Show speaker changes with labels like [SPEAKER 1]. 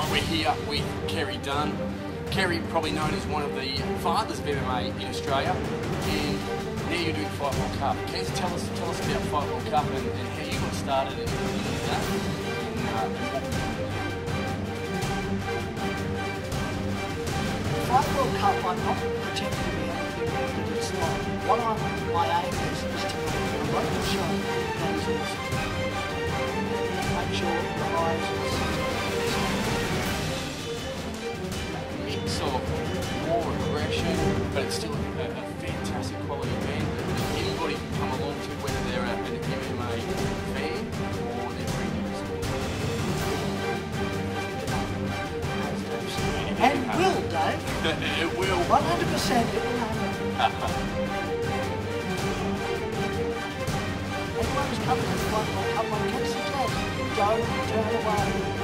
[SPEAKER 1] We're here with Kerry Dunn. Kerry, probably known as one of the fathers of MMA in Australia, and now you're doing FightWorld Cup. Can you tell us about FightWorld Cup and how you got started in that?
[SPEAKER 2] FightWorld Cup, I'm not pretending to be anything that it's not. My aim is to make a local show that is awesome. Make sure the eyes
[SPEAKER 1] Mix of more aggression, but it's still a fantastic quality event that anybody can come along to, whether they're an MMA fan or they're friends.
[SPEAKER 2] And will, Dave.
[SPEAKER 1] It will.
[SPEAKER 2] 100% it will happen. Everyone who's coming to the FightWorld Cup, I can suggest, don't turn away.